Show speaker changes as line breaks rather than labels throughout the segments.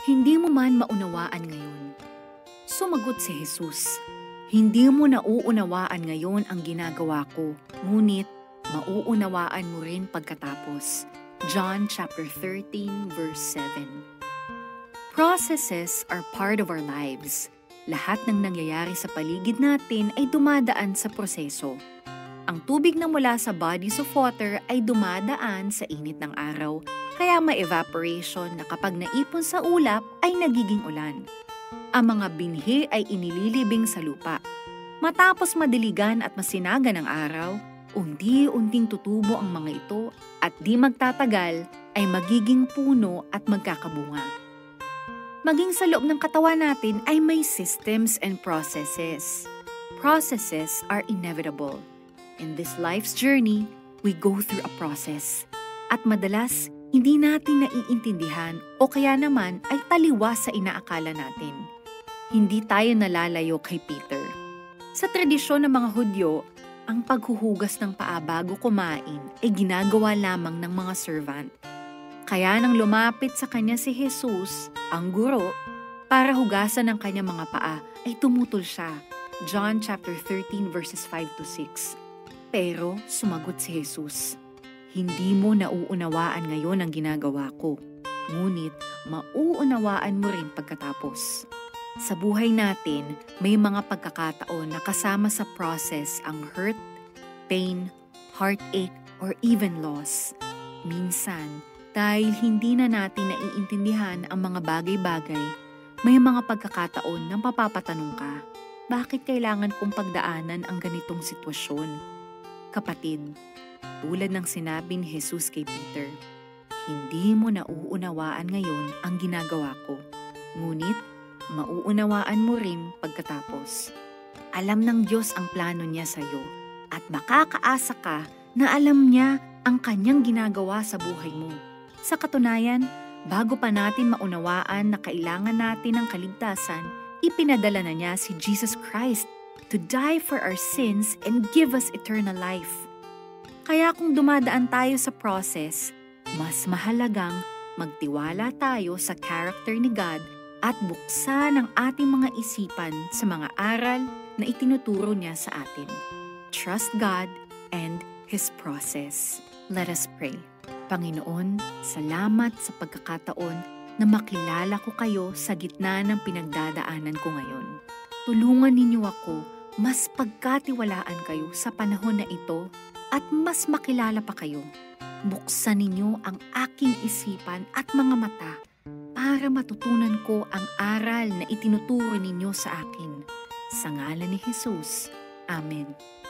Hindi mo man maunawaan ngayon. Sumagot si Jesus, hindi mo nauunawaan ngayon ang ginagawa ko, ngunit mauunawaan mo rin pagkatapos. John chapter 13 verse 7. Processes are part of our lives. Lahat ng nangyayari sa paligid natin ay dumadaan sa proseso. Ang tubig na mula sa bodies of water ay dumadaan sa init ng araw, kaya may evaporation na kapag naipon sa ulap ay nagiging ulan. Ang mga binhi ay inililibing sa lupa. Matapos madiligan at masinaga ng araw, unti-unting tutubo ang mga ito at di magtatagal ay magiging puno at magkakabunga. Maging sa loob ng katawan natin ay may systems and processes. Processes are inevitable. In this life's journey, we go through a process. At madalas, hindi natin naiintindihan o kaya naman ay taliwas sa inaakala natin. Hindi tayo nalalayo kay Peter. Sa tradisyon ng mga Hudyo, ang paghuhugas ng paa bago kumain ay ginagawa lamang ng mga servant. Kaya nang lumapit sa kanya si Jesus, ang guro, para hugasan ang kanyang mga paa, ay tumutol siya. John chapter 13 verses 5 to 6. Pero sumagot si Jesus, hindi mo nauunawaan ngayon ang ginagawa ko, ngunit mauunawaan mo rin pagkatapos. Sa buhay natin, may mga pagkakataon na kasama sa process ang hurt, pain, heartache, or even loss. Minsan, dahil hindi na natin naiintindihan ang mga bagay-bagay, may mga pagkakataon na mapapatanong ka, bakit kailangan kong pagdaanan ang ganitong sitwasyon? Kapatid, tulad ng sinabi ni Jesus kay Peter, hindi mo nauunawaan ngayon ang ginagawa ko, ngunit mauunawaan mo rin pagkatapos. Alam ng Diyos ang plano niya sa iyo at makakaasa ka na alam niya ang kanyang ginagawa sa buhay mo. Sa katunayan, bago pa natin maunawaan na kailangan natin ng kaligtasan, ipinadala na niya si Jesus Christ to die for our sins and give us eternal life. Kaya kung dumadaan tayo sa process, mas mahalagang magtiwala tayo sa character ni God at buksan ang ating mga isipan sa mga aral na itinuturo niya sa atin. Trust God and His process. Let us pray. Panginoon, salamat sa pagkakataon na makilala ko kayo sa gitna ng pinagdadaanan ko ngayon. Tulungan ninyo ako mas pagkatiwalaan kayo sa panahon na ito at mas makilala pa kayo. Buksan ninyo ang aking isipan at mga mata para matutunan ko ang aral na itinuturo ninyo sa akin. Sa ngalan ni Jesus. Amen.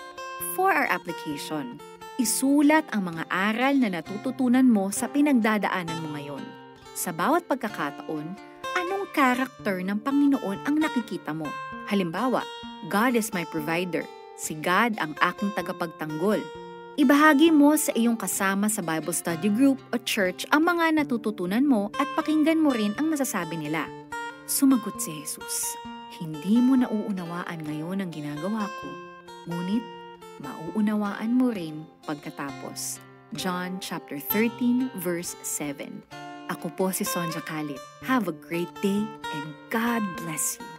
For our application, isulat ang mga aral na natututunan mo sa pinagdadaanan mo ngayon. Sa bawat pagkakataon, anong karakter ng Panginoon ang nakikita mo? Halimbawa, God is my provider. Si God ang aking tagapagtanggol. Ibahagi mo sa iyong kasama sa Bible study group o church ang mga natututunan mo at pakinggan mo rin ang nasasabi nila. Sumagot si Jesus, hindi mo nauunawaan ngayon ang ginagawa ko, ngunit mauunawaan mo rin pagkatapos. John chapter 13 verse 7. Ako po si Sonja Kalit. Have a great day and God bless you.